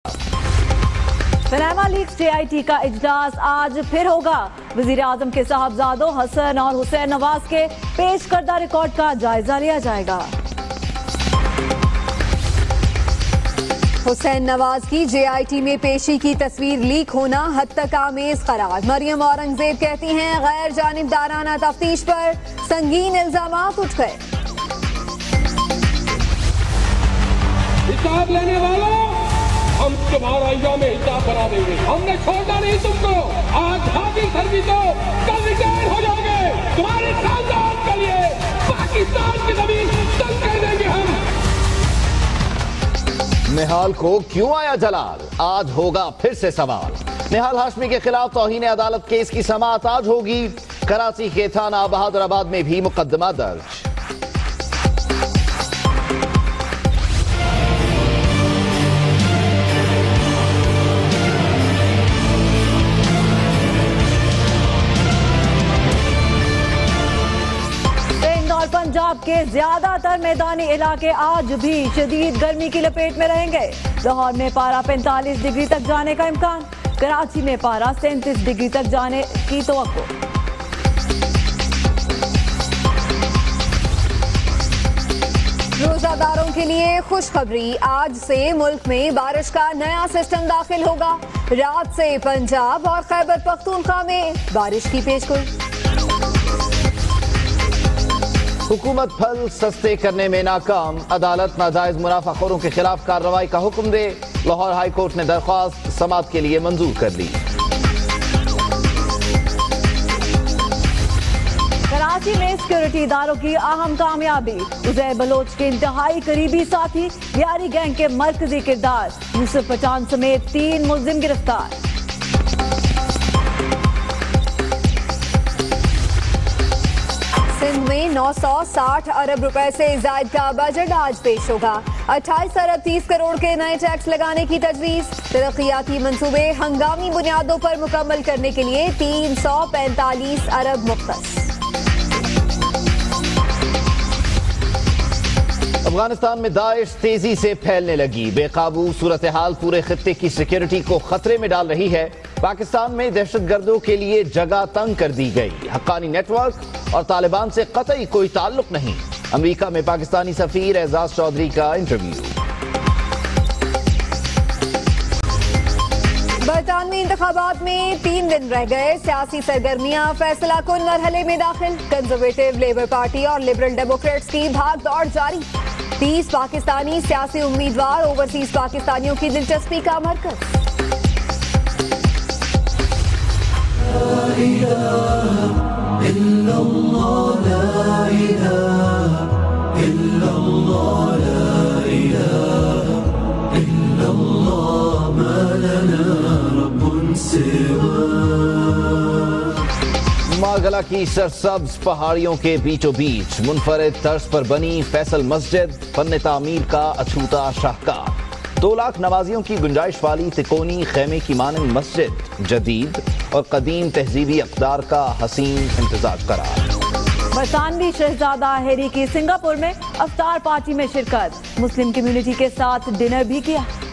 Panama leaks JIT का इजलास आज फिर होगा। वजीर आजम के साहबजादों हसन और हुसैन नवाज के पेश करदा रिकॉर्ड का जायजा लिया जाएगा। हुसैन नवाज की JIT में पेशी की तस्वीर लीक होना हद तक आमेज करार। मरियम औरंगजेब कहती हैं गैर जानिबदाराना तफ्तीश पर संगीन इल्जामात उठ गए। हिसाब लेने वालों, हम तुम्हारा इंजाम में हिसाब बना देंगे। हमने छोड़ना नहीं तुमको। आज हाजिर सर्विस हो, कल रिटायर हो जाओगे। तुम्हारे खानदान के लिए पाकिस्तान की जमीन तंग कर देंगे हम। निहाल को क्यों आया जलाल, आज होगा फिर से सवाल। निहाल हाशमी के खिलाफ तौहीन अदालत केस की समाअत आज होगी। कराची के थाना बहादुराबाद में भी मुकदमा दर्ज। पंजाब के ज्यादातर मैदानी इलाके आज भी शदीद गर्मी की लपेट में रहेंगे। लाहौर में पारा 45 डिग्री तक जाने का इम्कान, कराची में पारा 37 डिग्री तक जाने की तवक्को। रोजादारों के लिए खुशखबरी, आज से मुल्क में बारिश का नया सिस्टम दाखिल होगा। रात से पंजाब और खैबर पख्तूनख्वा में बारिश की पेशगोई। हुकूमत फल सस्ते करने में नाकाम, अदालत नाजायज मुनाफाखोरों के खिलाफ कार्रवाई का हुक्म दे। लाहौर हाई कोर्ट ने दरख्वास्त समाअत के लिए मंजूर कर ली। कराची में सिक्योरिटी इदारों की अहम कामयाबी, उजैर बलोच के इंतहाई करीबी साथी यारी गैंग के मरकजी किरदार यूसुफ पठान समेत 3 मुलजिम गिरफ्तार। सिंध में 960 अरब रुपए से जायद का बजट आज पेश होगा। 28 अरब 30 करोड़ के नए टैक्स लगाने की तजवीज। तरक्याती मंसूबे हंगामी बुनियादों पर मुकम्मल करने के लिए 345 अरब मुख्तस। अफगानिस्तान में दाइश तेजी से फैलने लगी। बेकाबू सूरत हाल पूरे खित्ते की सिक्योरिटी को खतरे में डाल रही है। पाकिस्तान में दहशतगर्दों के लिए जगह तंग कर दी गई। हक्कानी नेटवर्क और तालिबान से कतई कोई ताल्लुक नहीं। अमेरिका में पाकिस्तानी सफीर एजाज चौधरी का इंटरव्यू। बरतानवी इंतखाबात में 3 दिन रह गए। सियासी सरगर्मियां फैसला कुन मरहले में दाखिल। कंजर्वेटिव, लेबर पार्टी और लिबरल डेमोक्रेट्स की भाग दौड़ जारी। 30 पाकिस्तानी सियासी उम्मीदवार ओवरसीज पाकिस्तानियों की दिलचस्पी का मरकज। मारगला की सरसब्ज पहाड़ियों के बीचों बीच मुनफरिद तर्ज पर बनी फैसल मस्जिद फन तामीर का अछूता शाहकार। 2 लाख नमाजियों की गुंजाइश वाली तिकोनी खेमे की मानंद मस्जिद जदीद और कदीम तहजीबी अक़दार का हसीन इम्तिजाज करार। बरतानवी शहजादा हैरी की सिंगापुर में अफ्तार पार्टी में शिरकत, मुस्लिम कम्युनिटी के साथ डिनर भी किया।